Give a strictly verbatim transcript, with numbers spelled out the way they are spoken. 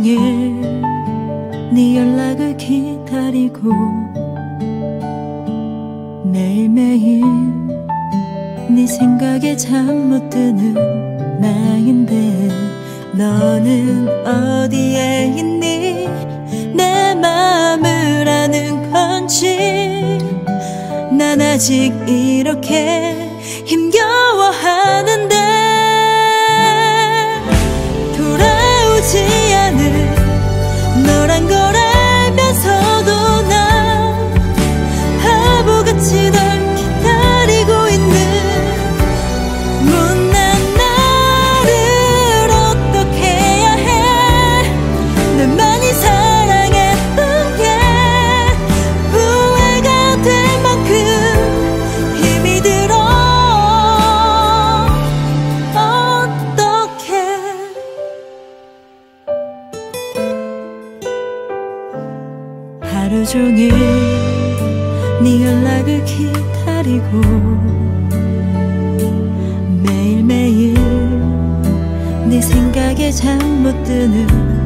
종일 네 연락을 기다리고 매일매일 네 생각에 잠 못 드는 나인데 너는 어디에 있니? 내 마음을 아는 건지 난 아직 이렇게 힘겨워하는데 돌아오지 않을 너란 걸 알면서도 난 바보같이 널 기다리고 있는 못난 나를 어떻게 해야 해. 널 많이 사랑했던 게 후회가 될 만큼 힘이 들어. 어떡해. 하루 종일 네 연락을 기다리고 매일매일 네 생각에 잠 못 드는